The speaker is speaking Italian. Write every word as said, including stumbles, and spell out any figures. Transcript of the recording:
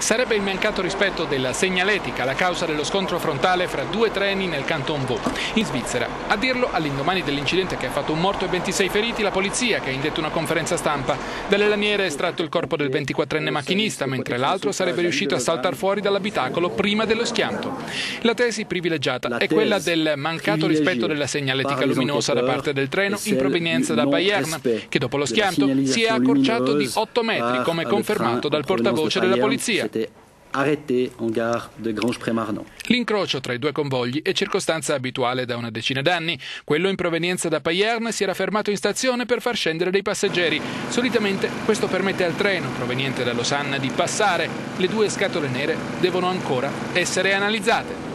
Sarebbe il mancato rispetto della segnaletica la causa dello scontro frontale fra due treni nel Canton Vaud, in Svizzera. A dirlo, all'indomani dell'incidente che ha fatto un morto e ventisei feriti, la polizia, che ha indetto una conferenza stampa. Dalle lamiere è estratto il corpo del ventiquattrenne macchinista, mentre l'altro sarebbe riuscito a saltar fuori dall'abitacolo prima dello schianto. La tesi privilegiata è quella del mancato rispetto della segnaletica luminosa da parte del treno in provenienza da Payerne, che dopo lo schianto si è accorciato di otto metri, come confermato dal portavoce della polizia. L'incrocio tra i due convogli è circostanza abituale da una decina d'anni. Quello in provenienza da Payerne si era fermato in stazione per far scendere dei passeggeri. Solitamente questo permette al treno proveniente da Losanna di passare. Le due scatole nere devono ancora essere analizzate.